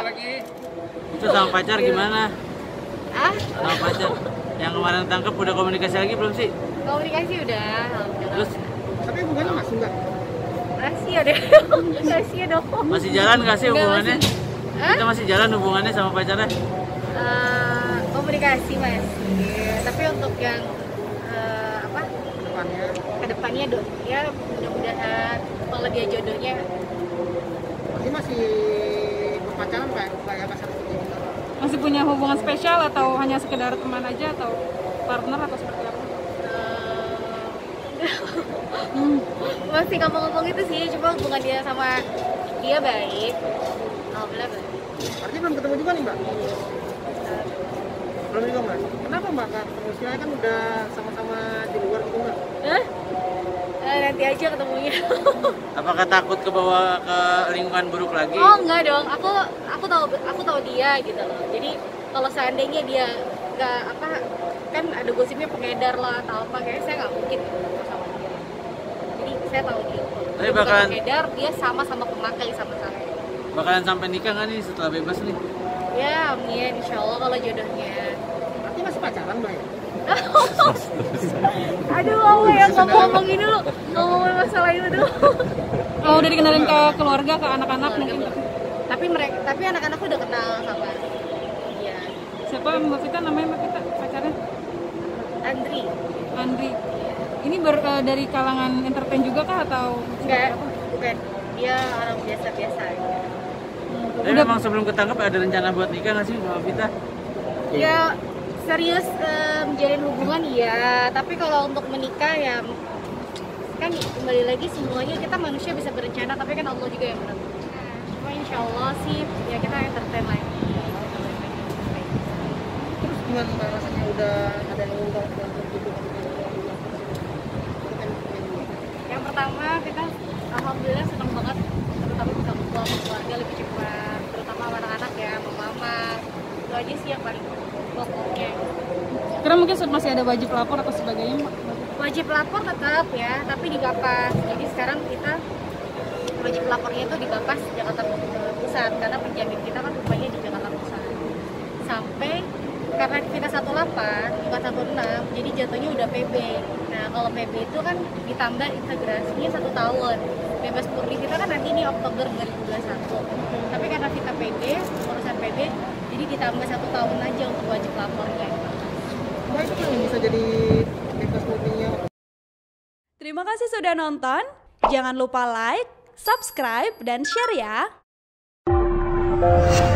Itu sama pacar gimana? Ah? Sama pacar. Yang kemarin tangkap udah komunikasi lagi belum sih? Komunikasi udah. Terus? Tapi hubungannya masih enggak? Rahasia deh. Rahasia dong. Masih jalan nggak sih hubungannya? Hah? Kita masih jalan hubungannya sama pacarnya? Komunikasi masih. Tapi untuk yang apa? Depannya. Kedepannya ya mudah-mudahan kalau dia jodohnya. Berarti masih berpacaran kayak pacaran seperti itu? Masih punya hubungan spesial atau hanya sekedar teman aja atau partner atau seperti apa? Masih ngomong-ngomong itu sih, cuma hubungan dia sama dia baik. Alhamdulillah baik. Artinya belum ketemu juga nih Mbak? Belum juga Mbak? Kenapa Mbak nggak ketemu? Istilahnya kan udah sama-sama di luar gitu Mbak? Hah? Nanti aja ketemunya. Apakah takut kebawa ke lingkungan buruk lagi? Oh enggak dong, aku tahu dia gitu loh. Jadi kalau seandainya dia nggak apa, kan ada gosipnya pengedar lah atau apa, kayaknya saya nggak mungkin sama dia. Jadi saya tahu dia. Tapi Dia bakalan- bukan pengedar, dia sama-sama pemakai sama saya. Bakalan sampai nikah nggak nih setelah bebas nih? Ya amin, insya Allah kalau jodohnya. Berarti masih pacaran Mbak ya? Aduh, apa ya ngomong ini dulu, ngomongin masalah itu dulu. Oh, udah dikenalin ke keluarga, ke anak-anak mungkin. Tapi anak-anakku udah kenal sama dia. Siapa Mbak Vita, namanya Mbak Vita pacarnya? Andri. Andri. Ini dari kalangan entertain juga kah atau Enggak, bukan. Dia orang biasa-biasa aja. Tapi memang sebelum ketangkep ada rencana buat nikah nggak sih Mbak Vita? Ya serius menjalin hubungan ya, tapi kalau untuk menikah ya kan kembali lagi semuanya kita manusia bisa berencana, tapi kan Allah juga yang menentukan. Cuma insya Allah sih ya kita entertain lagi. Terus gimana Mbak rasanya udah ada yang undang gitu? Yang pertama kita alhamdulillah senang banget, terutama bisa kumpul sama keluarga lebih cepat, terutama anak-anak ya, sama mama. Itu aja sih yang paling pokoknya. Kira mungkin masih ada wajib lapor atau sebagainya Mbak? Wajib lapor tetap ya, tapi di Gapas. Jadi sekarang kita wajib lapornya itu di Gapas Jakarta Pusat, karena penjamin kita kan rupanya di Jakarta Pusat. Sampai karena kita 18 bukan 16, jadi jatuhnya udah PB. Nah kalau PB itu kan ditambah integrasinya 1 tahun. Bebas murni kita kan nanti ini Oktober 2021. Tapi karena kita PB, urusan PB, jadi ditambah 1 tahun aja untuk wajib lapornya. Mbak itu kan bisa jadi bebas murninya. Terima kasih sudah nonton. Jangan lupa like, subscribe, dan share ya.